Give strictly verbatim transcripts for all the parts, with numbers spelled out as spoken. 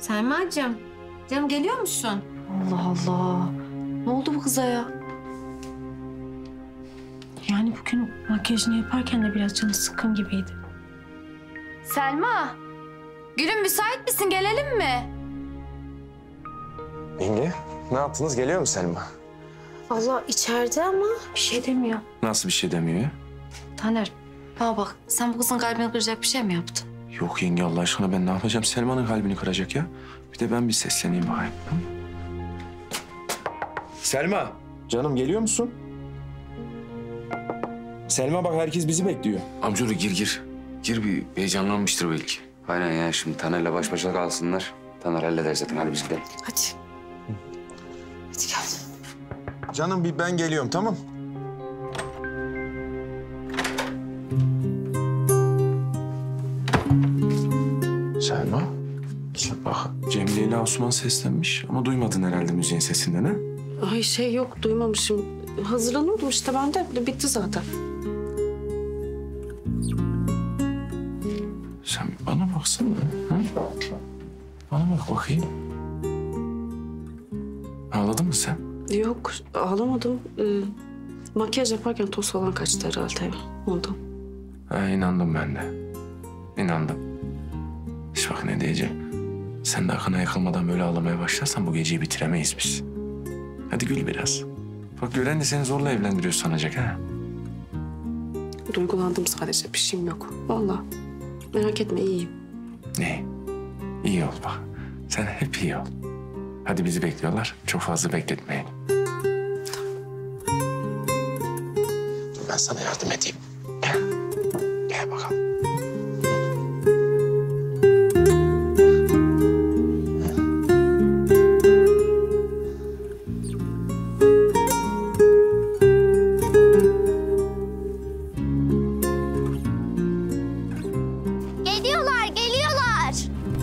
Selma'cığım, canım geliyor musun? Allah Allah. Ne oldu bu kıza ya? Yani bugün makyajını yaparken de biraz canı sıkkın gibiydi. Selma, gülüm müsait misin? Gelelim mi? Yenge, ne yaptınız? Geliyor mu Selma? Allah içeride ama bir şey demiyor. Nasıl bir şey demiyor ya? Taner, bana bak, sen bu kızın kalbini kıracak bir şey mi yaptın? Yok yenge, Allah aşkına ben ne yapacağım? Selma'nın kalbini kıracak ya. Bir de ben bir sesleneyim bakayım. Selma, canım geliyor musun? Selma bak, herkes bizi bekliyor. Amcaoğlu gir gir. Gir, bir heyecanlanmıştır belki. Aynen ya, şimdi Taner'le baş başa kalsınlar. Taner halleder zaten, hadi biz gidelim. Hadi. Hadi gel. Canım bir ben geliyorum, tamam? Selma, bak Cemile ile Osman seslenmiş ama duymadın herhalde müziğin sesinden ha? Ay şey yok, duymamışım. Hazırlanıyordum işte ben de. Bitti zaten. Sen bana baksana. Ha? Bana bak bakayım. Ağladın mı sen? Yok, ağlamadım. Ee, makyaj yaparken toz falan kaçtı herhalde ondan. Ha, inandım ben de. İnandım. İşte bak ne diyeceğim. Sen de Akın'a yakılmadan böyle ağlamaya başlarsan bu geceyi bitiremeyiz biz. Hadi gül biraz. Bak gören de seni zorla evlendiriyor sanacak ha. Duygulandım sadece, bir şeyim yok. Vallahi. Merak etme, iyiyim. Ne? İyi ol bak. Sen hep iyi ol. Hadi bizi bekliyorlar. Çok fazla bekletmeyin. Dur ben sana yardım edeyim. Gel. Gel bakalım. Geliyorlar, geliyorlar.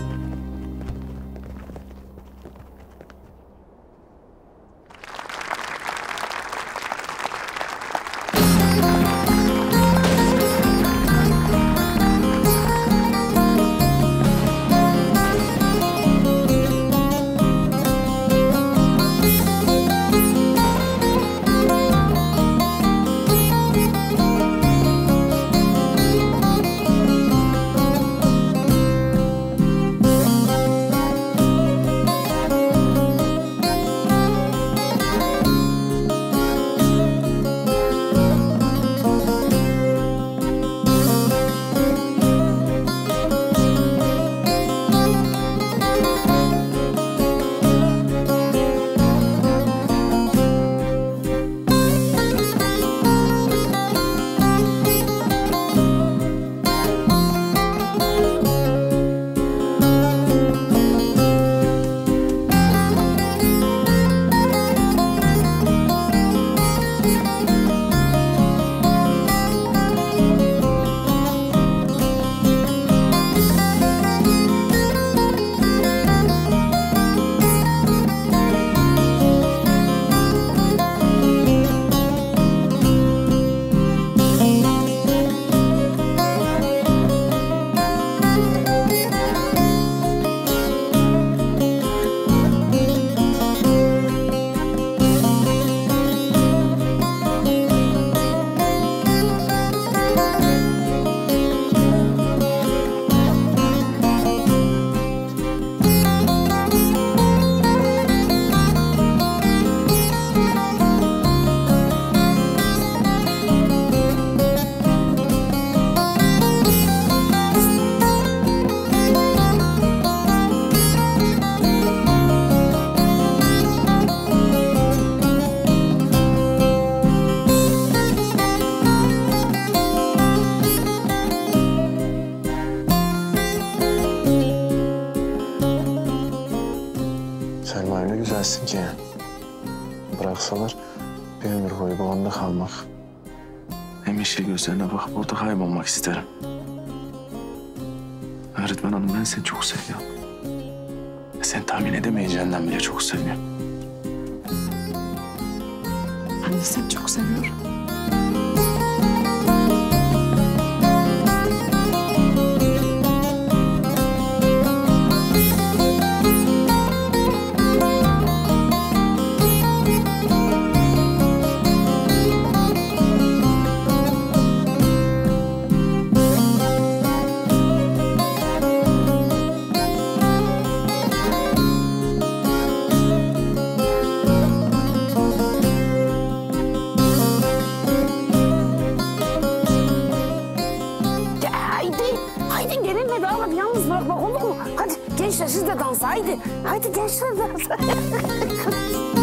Selma öyle güzelsin ki. Bıraksalar bir ömür boyu bu anda kalmak. Hem yeşil gözlerine bakıp orada kaybolmak isterim. Öğretmen hanım, ben seni çok seviyorum. Sen tahmin edemeyeceğinden bile çok seviyorum. Ben de seni çok seviyorum. siz de dansa haydi. Haydi gençler dansa.